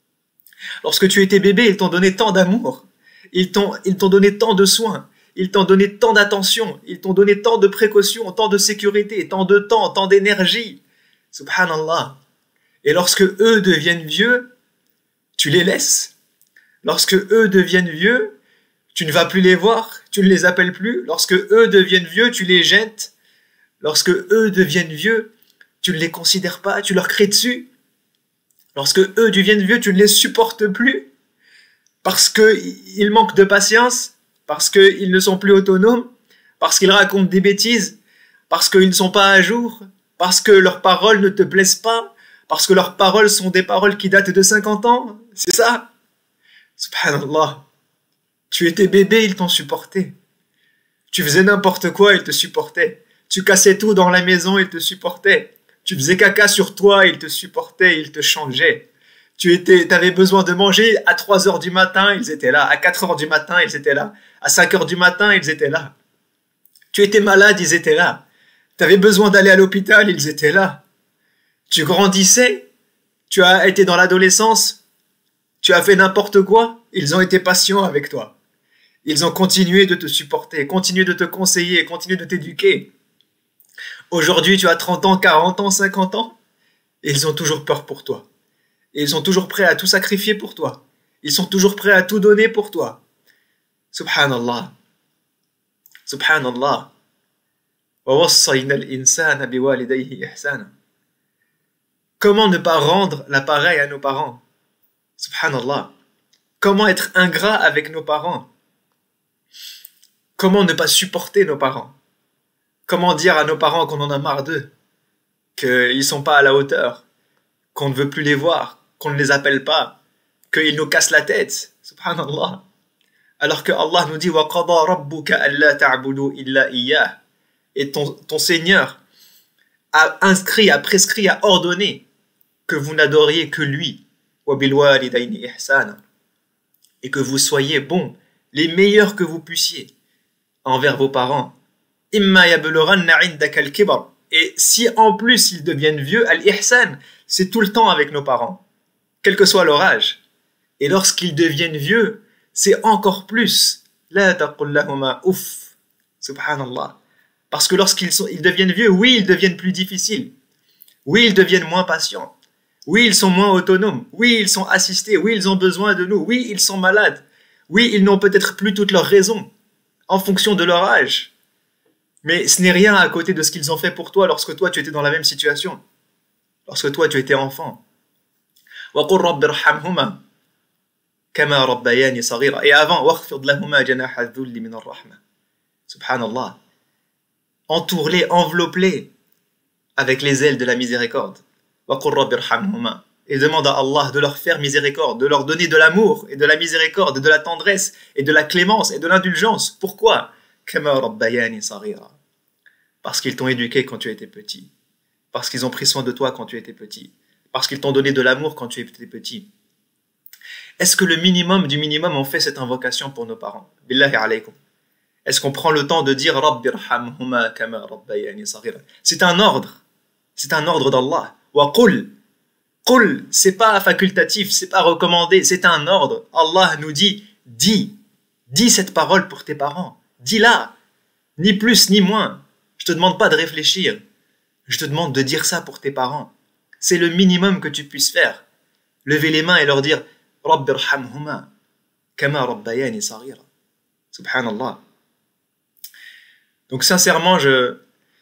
Lorsque tu étais bébé, ils t'ont donné tant d'amour. Ils t'ont, ils t'ont donné tant de soins. Ils t'ont donné tant d'attention. Ils t'ont donné tant de précautions, tant de sécurité, tant de temps, tant d'énergie. Subhanallah. Et lorsque eux deviennent vieux, tu les laisses. Lorsque eux deviennent vieux, tu ne vas plus les voir, tu ne les appelles plus. Lorsque eux deviennent vieux, tu les jettes. Lorsque eux deviennent vieux, tu ne les considères pas, tu leur cries dessus. Lorsque eux deviennent vieux, tu ne les supportes plus parce qu'ils manquent de patience, parce qu'ils ne sont plus autonomes, parce qu'ils racontent des bêtises, parce qu'ils ne sont pas à jour, parce que leurs paroles ne te plaisent pas, parce que leurs paroles sont des paroles qui datent de cinquante ans. C'est ça. Subhanallah. Tu étais bébé, ils t'ont supporté. Tu faisais n'importe quoi, ils te supportaient. Tu cassais tout dans la maison, ils te supportaient. Tu faisais caca sur toi, ils te supportaient, ils te changeaient. Tu étais, t'avais besoin de manger à trois heures du matin, ils étaient là. À quatre heures du matin, ils étaient là. À cinq heures du matin, ils étaient là. Tu étais malade, ils étaient là. Tu avais besoin d'aller à l'hôpital, ils étaient là. Tu grandissais, tu as été dans l'adolescence, tu as fait n'importe quoi, ils ont été patients avec toi. Ils ont continué de te supporter, continué de te conseiller, continué de t'éduquer. Aujourd'hui, tu as trente ans, quarante ans, cinquante ans, et ils ont toujours peur pour toi. Et ils sont toujours prêts à tout sacrifier pour toi. Ils sont toujours prêts à tout donner pour toi. Subhanallah. Subhanallah. Wa wassayna al-insana biwalidayhi ihsana. Comment ne pas rendre l'appareil à nos parents? Subhanallah. Comment être ingrat avec nos parents? Comment ne pas supporter nos parents? Comment dire à nos parents qu'on en a marre d'eux? Qu'ils ne sont pas à la hauteur? Qu'on ne veut plus les voir? Qu'on ne les appelle pas? Qu'ils nous cassent la tête? Subhanallah. Alors que Allah nous dit wa qada rabbuka alla ta'budu illa iyyah. Et ton, ton Seigneur a inscrit, a prescrit, a ordonné que vous n'adoriez que lui. Wa bil walidayni ihsana. et que vous soyez bons, les meilleurs que vous puissiez envers vos parents. Imma yablughanna 'indaka al-kibar. Et si en plus ils deviennent vieux, al-ihsan, c'est tout le temps avec nos parents, quel que soit leur âge. Et lorsqu'ils deviennent vieux, c'est encore plus. La taqul lahuma uff. Subhanallah. Parce que lorsqu'ils sont, ils deviennent vieux, oui, ils deviennent plus difficiles. Oui, ils deviennent moins patients. Oui, ils sont moins autonomes. Oui, ils sont assistés. Oui, ils ont besoin de nous. Oui, ils sont malades. Oui, ils n'ont peut-être plus toutes leurs raisons en fonction de leur âge. Mais ce n'est rien à côté de ce qu'ils ont fait pour toi lorsque toi tu étais dans la même situation. Lorsque toi tu étais enfant. وَقُلْ رَبِّ ارْحَمْهُمَا كَمَا رَبَّيَانِي صَغِيرًا. Et avant, وَاخْفِضْ لَهُمَا جَنَاحَ الذُّلِّ مِنَ الرَّحْمَةِ. Subhanallah. Entoure-les, enveloppe-les avec les ailes de la miséricorde. وَقُلْ رَبِّ ارْحَمْهُمَا. Et demande à Allah de leur faire miséricorde, de leur donner de l'amour et de la miséricorde, et de la tendresse et de la clémence et de l'indulgence. Pourquoi? كَمَا رَبَّيَانِي صَغِيرًا. Parce qu'ils t'ont éduqué quand tu étais petit. Parce qu'ils ont pris soin de toi quand tu étais petit. Parce qu'ils t'ont donné de l'amour quand tu étais petit. Est-ce que le minimum du minimum on fait cette invocation pour nos parents? Billahi alaykum. Est-ce qu'on prend le temps de dire Rabbi irhamhuma kama rabbayani saghira? C'est un ordre. C'est un ordre d'Allah. Wa qul. Qul, c'est pas facultatif, c'est pas recommandé, c'est un ordre. Allah nous dit, dis, dis cette parole pour tes parents. Dis-la. Ni plus ni moins. Je te demande pas de réfléchir. Je te demande de dire ça pour tes parents. C'est le minimum que tu puisses faire. Lever les mains et leur dire Rabbi irhamhuma kama rabbayani saghira. Subhanallah. Donc sincèrement, je...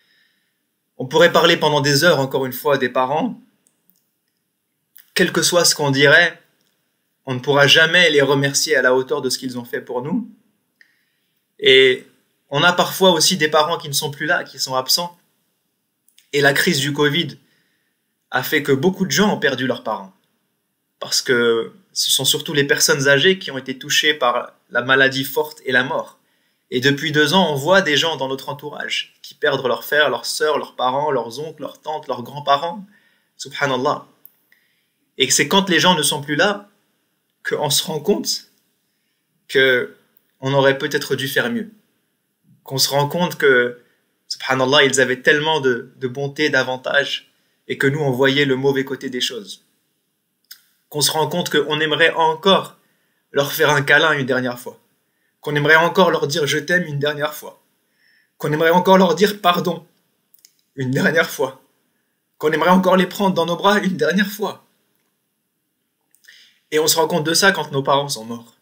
on pourrait parler pendant des heures, encore une fois, des parents. Quel que soit ce qu'on dirait, on ne pourra jamais les remercier à la hauteur de ce qu'ils ont fait pour nous. Et on a parfois aussi des parents qui ne sont plus là, qui sont absents. Et la crise du Covid a fait que beaucoup de gens ont perdu leurs parents. Parce que ce sont surtout les personnes âgées qui ont été touchées par la maladie forte et la mort. Et depuis deux ans, on voit des gens dans notre entourage qui perdent leurs frères, leurs sœurs, leurs parents, leurs oncles, leurs tantes, leurs grands-parents. Subhanallah. Et c'est quand les gens ne sont plus là qu'on se rend compte qu'on aurait peut-être dû faire mieux. Qu'on se rend compte que, subhanallah, ils avaient tellement de, de bonté, d'avantages, et que nous, on voyait le mauvais côté des choses. Qu'on se rend compte qu'on aimerait encore leur faire un câlin une dernière fois. Qu'on aimerait encore leur dire « je t'aime » une dernière fois. Qu'on aimerait encore leur dire « pardon » une dernière fois. Qu'on aimerait encore les prendre dans nos bras une dernière fois. Et on se rend compte de ça quand nos parents sont morts.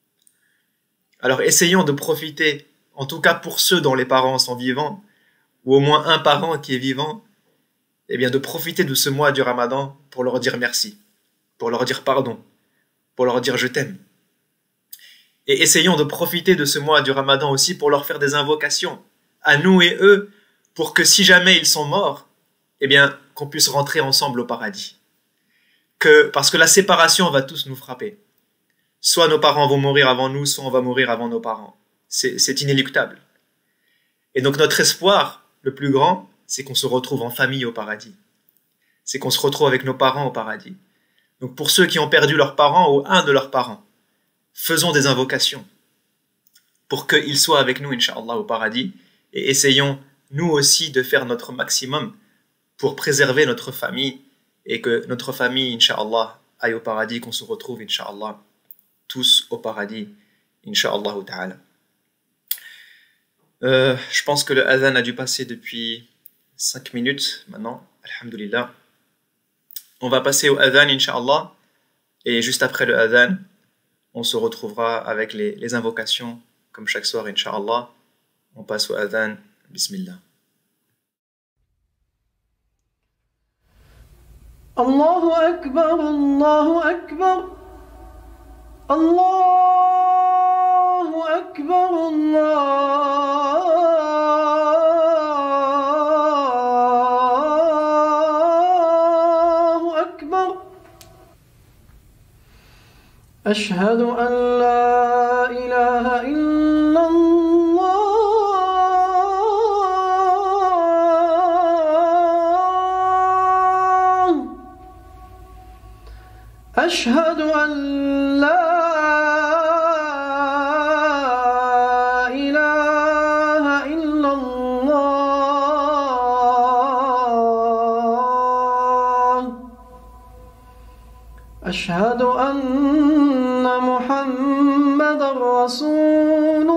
Alors essayons de profiter, en tout cas pour ceux dont les parents sont vivants, ou au moins un parent qui est vivant, eh bien de profiter de ce mois du Ramadan pour leur dire merci, pour leur dire pardon, pour leur dire je t'aime. Et essayons de profiter de ce mois du Ramadan aussi pour leur faire des invocations, à nous et eux, pour que si jamais ils sont morts, eh bien qu'on puisse rentrer ensemble au paradis. Que, parce que la séparation va tous nous frapper. Soit nos parents vont mourir avant nous, soit on va mourir avant nos parents. C'est inéluctable. Et donc notre espoir, le plus grand, c'est qu'on se retrouve en famille au paradis. C'est qu'on se retrouve avec nos parents au paradis. Donc pour ceux qui ont perdu leurs parents ou un de leurs parents, faisons des invocations pour qu'ils soient avec nous, Inch'Allah, au paradis, et essayons nous aussi de faire notre maximum pour préserver notre famille et que notre famille, Inch'Allah, aille au paradis, qu'on se retrouve, Inch'Allah, tous au paradis, Inch'Allah ta'ala. Euh, je pense que le adhan a dû passer depuis cinq minutes maintenant, alhamdulillah. On va passer au adhan, Inch'Allah, et juste après le adhan, on se retrouvera avec les, les invocations, comme chaque soir, Inch'Allah. On passe au adhan, Bismillah. Allahu Akbar, Allahu Akbar, Allahu Akbar, Allahu Akbar. Ashhadu an la ilaha illallah. أشهد أن لا رسول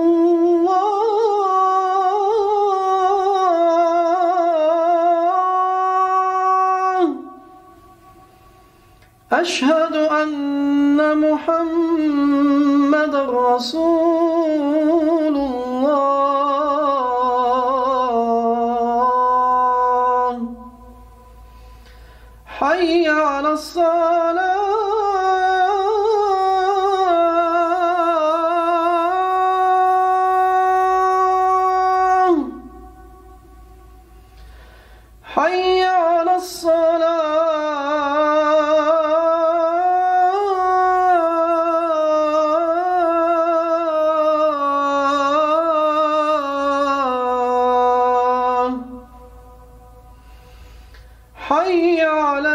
الله أشهد أن محمد رسول الله حي على الصلاة حي على الصلاة حي على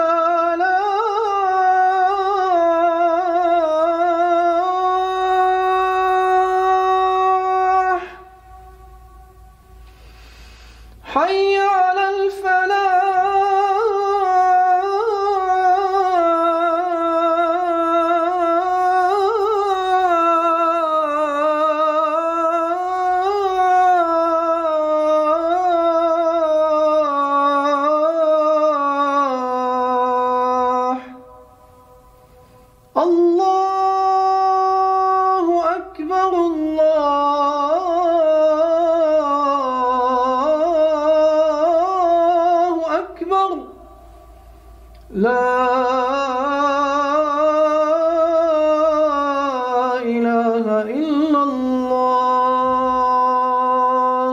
الفلاح حي على الفلاح الله أكبر الله أكبر لا إله إلا الله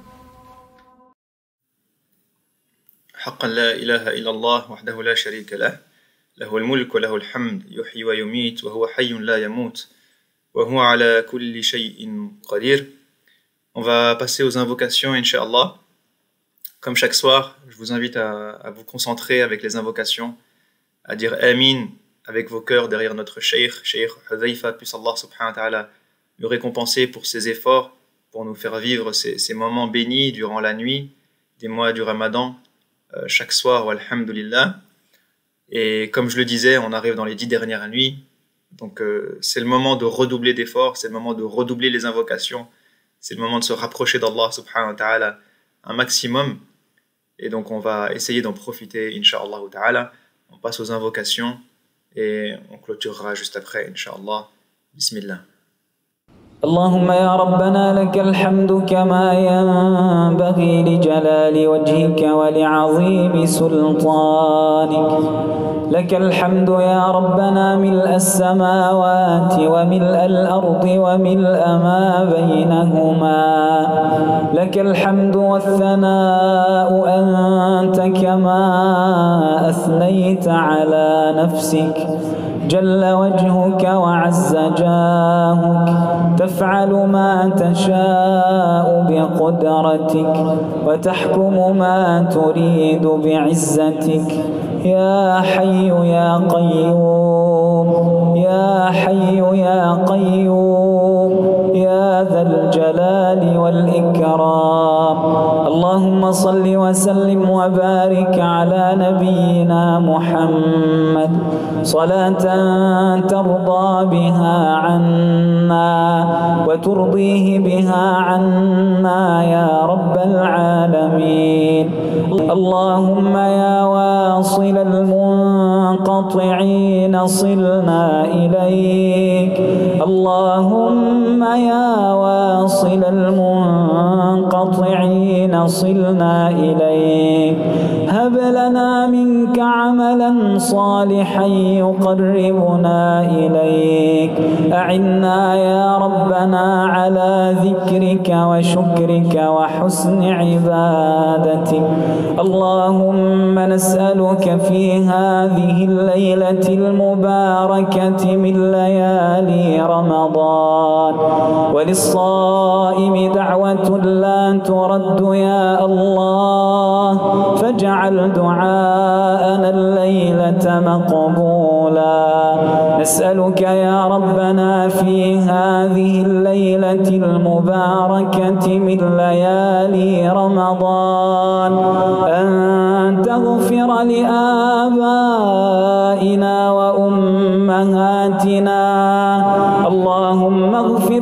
حقا لا إله إلا الله وحده لا شريك له له الملك وله الحمد يحيي ويميت وهو حي لا يموت وهو على كل شيء قدير. On va passer aux invocations, Inch'Allah. Comme chaque soir, je vous invite à, à vous concentrer avec les invocations, à dire Amin avec vos cœurs derrière notre Cheikh, Cheikh Hudhayfa, puisse Allah subhanahu wa ta'ala le récompenser pour ses efforts, pour nous faire vivre ces, ces moments bénis durant la nuit, des mois du Ramadan, euh, chaque soir, walhamdulillah. Et comme je le disais, on arrive dans les dix dernières nuits, donc euh, c'est le moment de redoubler d'efforts, c'est le moment de redoubler les invocations, c'est le moment de se rapprocher d'Allah subhanahu wa ta'ala un maximum. Et donc on va essayer d'en profiter, Inch'Allah ta'ala. On passe aux invocations et on clôturera juste après, Inch'Allah. Bismillah. اللهم يا ربنا لك الحمد كما ينبغي لجلال وجهك ولعظيم سلطانك لك الحمد يا ربنا ملء السماوات وملء الأرض وملء ما بينهما لك الحمد والثناء أنت كما أثنيت على نفسك جل وجهك وعز جاهك تفعل ما تشاء بقدرتك وتحكم ما تريد بعزتك يا حي يا قيوم يا حي يا قيوم يا ذا الجلال والإكرام اللهم صل وسلم وبارك على نبينا محمد صلاة ترضى بها عنا وترضيه بها عنا يا رب العالمين اللهم يا واصل المنقطعين صلنا إليك اللهم يا واصل المنقطعين صلنا إليك هب لنا منك عملا صالحا يقربنا إليك أعنا يا ربنا على ذكرك وشكرك وحسن عبادتك اللهم نسألك في هذه الليلة المباركة من ليالي رمضان وللصائم دعوة لا ترد يا الله فاجعل دعاءنا الليلة مقبولا نسألك يا ربنا في هذه الليلة المباركة من ليالي رمضان أن تغفر لآبائنا وأمهاتنا. اللهم اغفر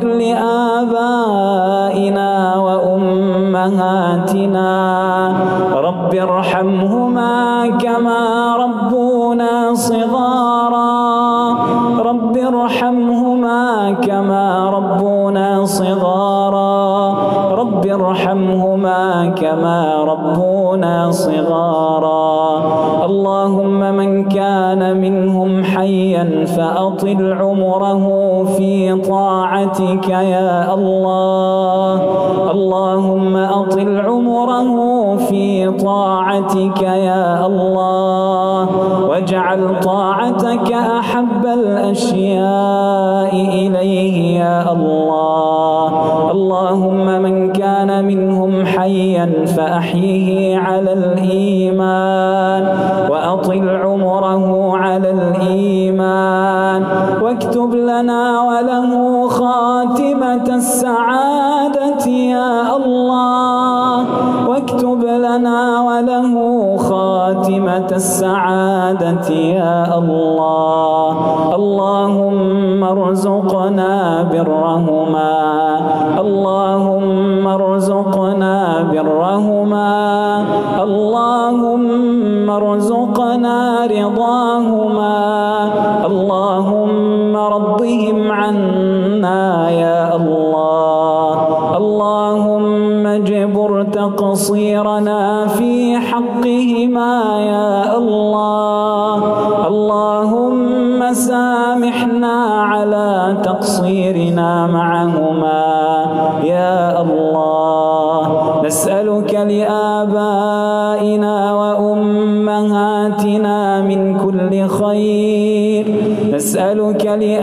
لآبائنا وأمهاتنا، رب ارحمهما كما ربونا صغارا، رب ارحمهما كما ربونا صغارا، رب ارحمهما كما ربونا صغارا. اللهم من كان منهم حيا فأطل عمره في طاعتك يا الله. اللهم أطل عمره في طاعتك يا الله، واجعل طاعتك أحب الأشياء إليه يا الله. اللهم من كان منهم حيا فأحيه على الإيمان، وأطل عمره على الإيمان، واكتب لنا وله خاتمة السعادة يا الله، واكتب لنا وله خاتمة السعادة يا الله. اللهم ارزقنا برهما، اللهم ارزقنا برهما، اللهم ارزقنا رضاهما، اللهم رضهم عنا يا الله. اللهم اجبر تقصيرنا في حقهما يا الله. اللهم سامحنا على تقصيرنا معهما يا الله. نسألك لآبائنا وأمهاتنا من كل خير، نسألك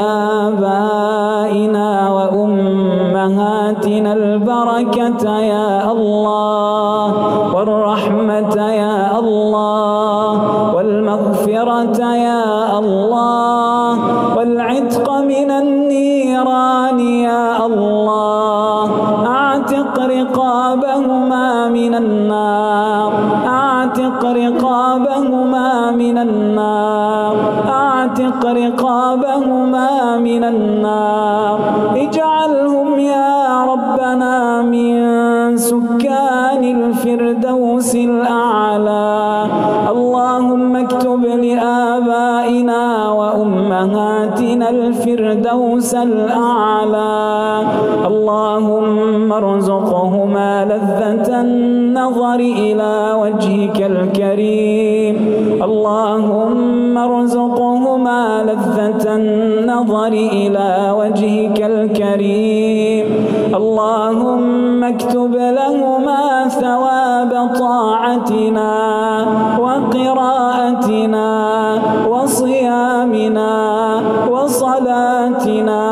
لآبائنا وأمهاتنا البركة يا الله، والرحمة يا الله، والمغفرة يا الله، والعتق من النيران يا الله. أعتق رقابهما من النار، أعتق رقابهما من النار، أعتق رقابهما من النار. اجعلهم يا ربنا من سكان الفردوس الأعلى. اللهم اكتب لآبائنا وأمهاتنا الفردوس الأعلى. اللهم ارزقهما لذة النظر إلى وجهك الكريم. اللهم ارزقهما لذة النظر إلى وجهك الكريم. اللهم اكتب لهما ثواب طاعتنا وقراءتنا وصيامنا وصلاتنا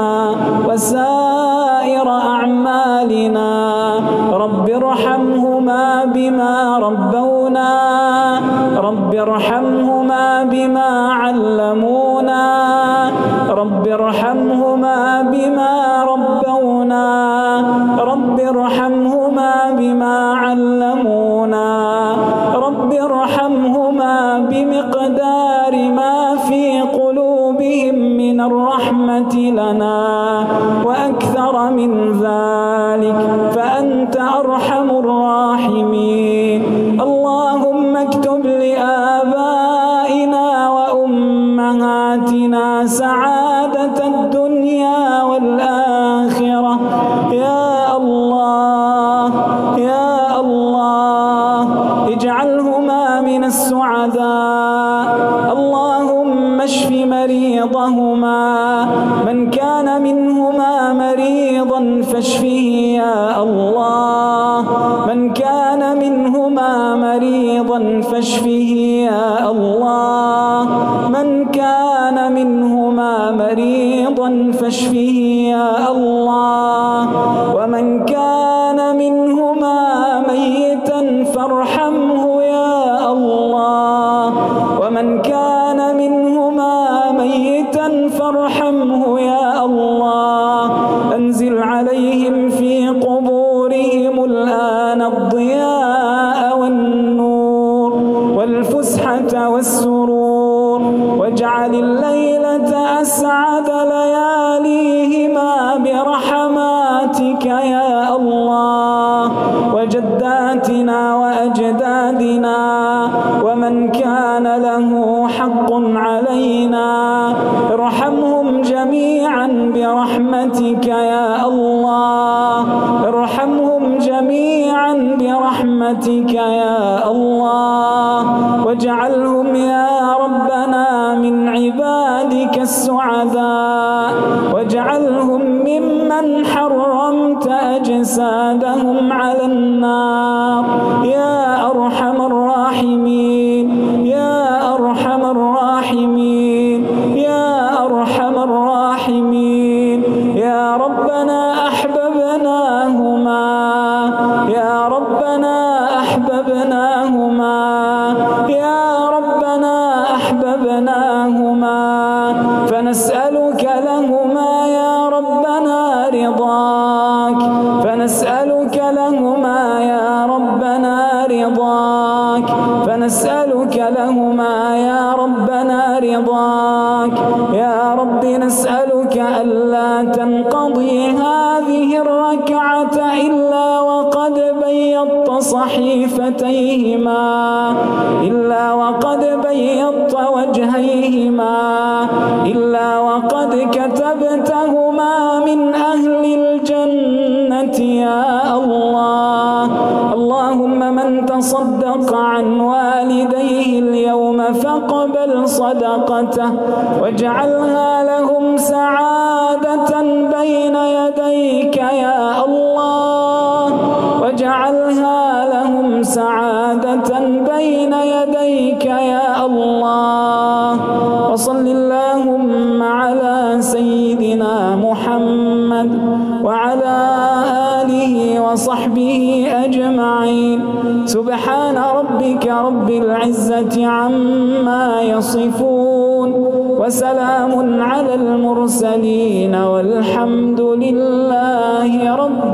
وسائر أعمالنا. رب ارحمهما بما ربونا، رب ارحمهما بما علمونا، رب ارحمهما بما ربونا، رب ارحمهما بما علمونا، رب ارحمهما بمقدار ما في قلوبهم من الرحمة لنا وأكثر من ذلك، فأنت أرحم الراحمين. اللهم اكتب لآبائنا وأمهاتنا سعادة الدنيا والآخرة يا الله يا الله. اجعلهما من السعداء. اللهم اشف مريضهما، من كان منهما مريضا فاشفه يا الله، من كان منهما مريضا فاشفه يا الله، من كان منهما مريضا فاشفه يا الله، ومن كان منهما ميتا فارحمه يا الله، ومن كان منهما ميتا فارحمه يا الله. أنزل عليهم في قبورهم الآن الضياء والنور والفسحة والسرور، واجعل الليلة أسعد لياليهما برحماتك يا الله. وجداتنا وأجدادنا ومن كان له حق علينا ارحمهم جميعا برحمتك يا الله. ارحمهم جميعا برحمتك يا الله، واجعلهم يا ربنا من عبادك السعداء، واجعلهم ممن حرمت أجسادهم على النار يا أرحم الراحمين يا أرحم الراحمين يا أرحم الراحمين. يا ربنا أحببناهما يا ربنا أحببناهما يا ربنا أحببناهما، فنسألك لهما يا ربنا رضاك، فنسألك لهما يا ربنا رضاك، فنسألك لهما يا ربنا رضاك. يا رب نسألك ألا تنقضي هذه الركعة إلا وقد بيضت صحيفتيهما، إلا وقد بيضت وجهيهما، إلا وقد كتبتهما من أهل الجنة يا الله. اللهم من تصدق عن والديه اليوم فاقبل صدقته، واجعلها لهم سعادة بين يديك يا الله، واجعلها لهم سعادة بين يديك يا الله. وصل اللهم على سيدنا محمد وعلى آله وصحبه أجمعين. سبحان ربك رب العزة عما يصفون، وسلام على المرسلين، والحمد لله رب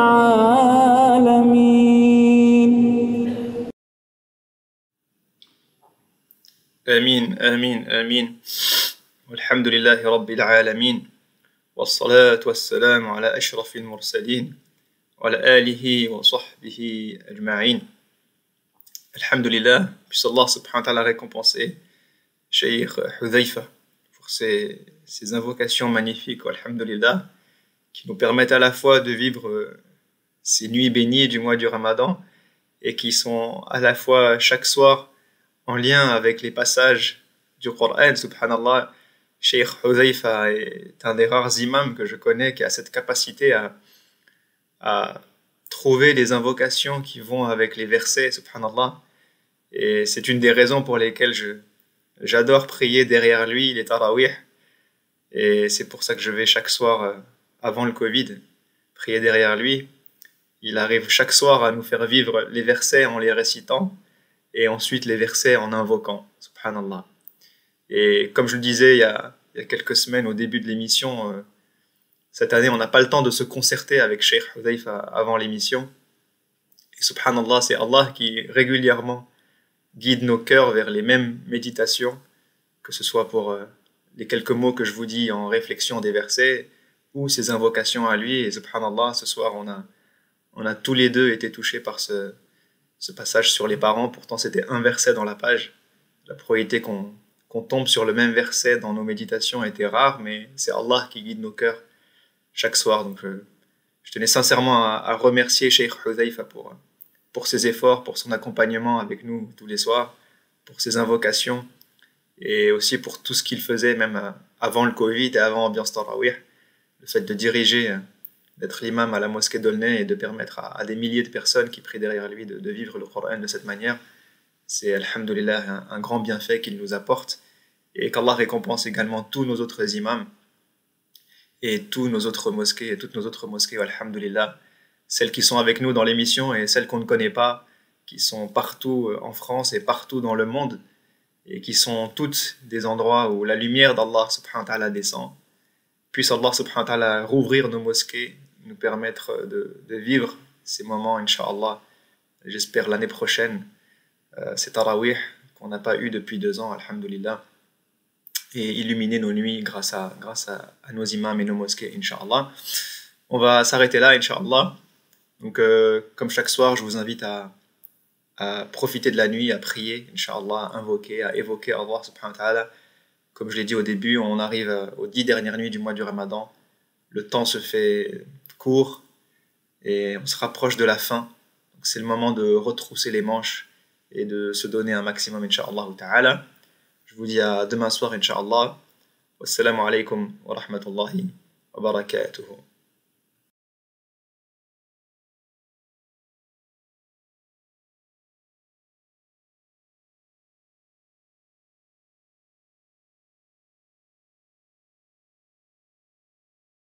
العالمين. آمين آمين آمين. والحمد لله رب العالمين، والصلاة والسلام على أشرف المرسلين وعلى آله وصحبه أجمعين. Alhamdulillah, puisse Allah subhanahu wa ta'ala récompenser Cheikh Hudhayfa pour ses, ses invocations magnifiques, alhamdulillah, qui nous permettent à la fois de vivre ces nuits bénies du mois du Ramadan et qui sont à la fois chaque soir en lien avec les passages du Coran. Subhanallah, Cheikh Hudhayfa est un des rares imams que je connais qui a cette capacité à, à trouver les invocations qui vont avec les versets, subhanallah. Et c'est une des raisons pour lesquelles je, j'adore prier derrière lui les tarawih. Et c'est pour ça que je vais chaque soir, avant le Covid, prier derrière lui. Il arrive chaque soir à nous faire vivre les versets en les récitant et ensuite les versets en invoquant, subhanallah. Et comme je le disais il y a, il y a quelques semaines au début de l'émission, euh, cette année on n'a pas le temps de se concerter avec Cheikh Hudhayfa avant l'émission. Et subhanallah, c'est Allah qui régulièrement guide nos cœurs vers les mêmes méditations, que ce soit pour euh, les quelques mots que je vous dis en réflexion des versets ou ces invocations à lui. Et subhanallah, ce soir on a, on a tous les deux été touchés par ce, ce passage sur les parents. Pourtant c'était un verset dans la page. La probabilité qu'on qu'on tombe sur le même verset dans nos méditations était rare, mais c'est Allah qui guide nos cœurs chaque soir. Donc je, je tenais sincèrement à, à remercier Cheikh Hudhayfa pour, pour ses efforts, pour son accompagnement avec nous tous les soirs, pour ses invocations et aussi pour tout ce qu'il faisait même avant le Covid et avant Ambiance Tarawih. Le fait de diriger, d'être l'imam à la mosquée d'Aulnay et de permettre à, à des milliers de personnes qui prient derrière lui de, de vivre le Coran de cette manière, c'est, alhamdoulilah, un, un grand bienfait qu'il nous apporte, et qu'Allah récompense également tous nos autres imams et tous nos autres mosquées et toutes nos autres mosquées, alhamdoulilah, celles qui sont avec nous dans l'émission et celles qu'on ne connaît pas, qui sont partout en France et partout dans le monde, et qui sont toutes des endroits où la lumière d'Allah subhanahu wa ta'ala descend. Puisse Allah subhanahu wa ta'ala rouvrir nos mosquées, nous permettre de, de vivre ces moments, Inch'Allah, j'espère l'année prochaine, euh, ces tarawih qu'on n'a pas eu depuis deux ans, alhamdulillah, et illuminer nos nuits grâce à, grâce à, à nos imams et nos mosquées, Inch'Allah. On va s'arrêter là, Inch'Allah. Donc, euh, comme chaque soir, je vous invite à, à profiter de la nuit, à prier, Inch'Allah, à invoquer, à évoquer Allah subhanahu wa ta'ala. Comme je l'ai dit au début, on arrive aux dix dernières nuits du mois du Ramadan. Le temps se fait court et on se rapproche de la fin. Donc, c'est le moment de retrousser les manches et de se donner un maximum, Inch'Allah ta'ala. Je vous dis à demain soir, Inch'Allah. Wassalamu alaikum wa rahmatullahi wa barakatuhu.